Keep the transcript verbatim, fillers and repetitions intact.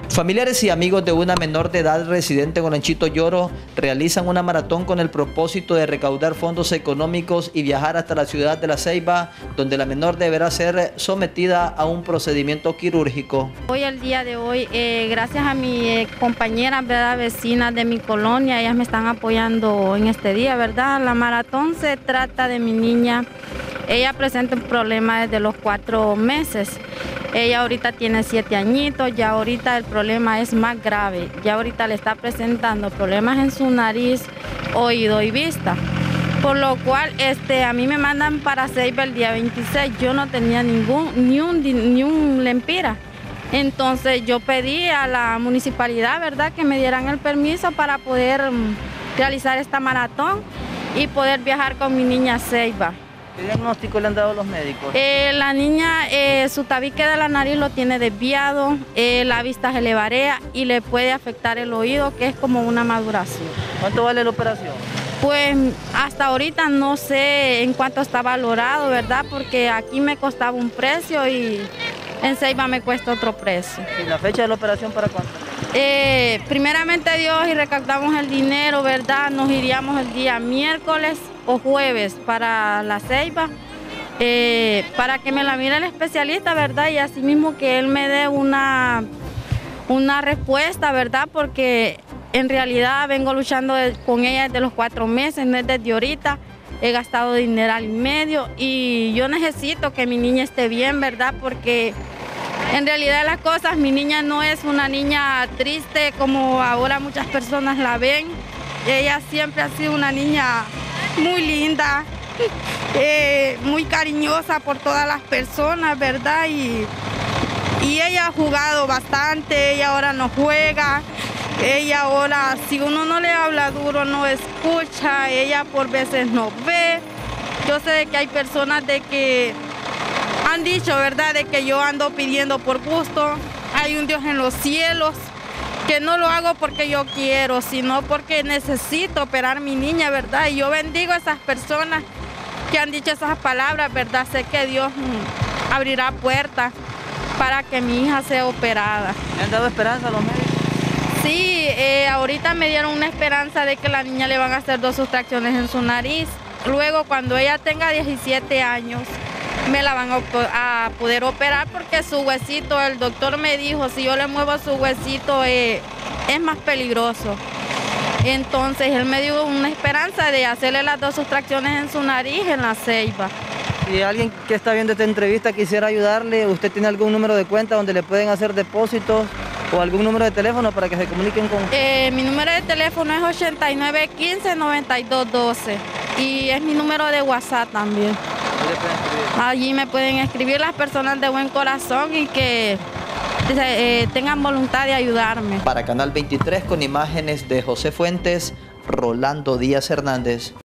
Familiares y amigos de una menor de edad residente en Olanchito Lloro realizan una maratón con el propósito de recaudar fondos económicos y viajar hasta la ciudad de La Ceiba, donde la menor deberá ser sometida a un procedimiento quirúrgico. Hoy, el día de hoy, eh, gracias a mis eh, compañeras, ¿verdad?, vecinas de mi colonia, ellas me están apoyando en este día, ¿verdad? La maratón se trata de mi niña. Ella presenta un problema desde los cuatro meses. Ella ahorita tiene siete añitos, ya ahorita el problema es más grave. Ya ahorita le está presentando problemas en su nariz, oído y vista. Por lo cual este, a mí me mandan para Ceiba el día veintiséis. Yo no tenía ningún, ni un, ni un lempira. Entonces yo pedí a la municipalidad, ¿verdad?, que me dieran el permiso para poder um, realizar esta maratón y poder viajar con mi niña a Ceiba. ¿Qué diagnóstico le han dado los médicos? Eh, la niña, eh, su tabique de la nariz lo tiene desviado, eh, la vista se le varía y le puede afectar el oído, que es como una maduración. ¿Cuánto vale la operación? Pues hasta ahorita no sé en cuánto está valorado, ¿verdad? Porque aquí me costaba un precio y en Ceiba me cuesta otro precio. ¿Y la fecha de la operación para cuándo? Eh, primeramente Dios, y recaudamos el dinero, ¿verdad? Nos iríamos el día miércoles o jueves para La Ceiba, eh, para que me la mire el especialista, ¿verdad? Y así mismo que él me dé una, una respuesta, ¿verdad? Porque en realidad vengo luchando con ella desde los cuatro meses, no es desde ahorita. He gastado dinero al medio y yo necesito que mi niña esté bien, ¿verdad? Porque en realidad las cosas, mi niña no es una niña triste como ahora muchas personas la ven. Ella siempre ha sido una niña muy linda, eh, muy cariñosa por todas las personas, ¿verdad? Y, y ella ha jugado bastante, ella ahora no juega, ella ahora, si uno no le habla duro, no escucha, ella por veces no ve. Yo sé de que hay personas de que han dicho, ¿verdad?, de que yo ando pidiendo por gusto. Hay un Dios en los cielos, que no lo hago porque yo quiero, sino porque necesito operar a mi niña, ¿verdad? Y yo bendigo a esas personas que han dicho esas palabras, ¿verdad? Sé que Dios mm, abrirá puertas para que mi hija sea operada. ¿Le han dado esperanza a los médicos? Sí, eh, ahorita me dieron una esperanza de que la niña le van a hacer dos sustracciones en su nariz. Luego, cuando ella tenga diecisiete años, me la van a, a poder operar porque su huesito, el doctor me dijo, si yo le muevo su huesito eh, es más peligroso. Entonces él me dio una esperanza de hacerle las dos sustracciones en su nariz en La Ceiba. Si alguien que está viendo esta entrevista quisiera ayudarle, ¿usted tiene algún número de cuenta donde le pueden hacer depósitos o algún número de teléfono para que se comuniquen con usted? Eh, mi número de teléfono es ochenta y nueve quince, noventa y dos doce y es mi número de WhatsApp también. Allí me pueden escribir las personas de buen corazón y que eh, tengan voluntad de ayudarme. Para Canal veintitrés, con imágenes de José Fuentes, Rolando Díaz Hernández.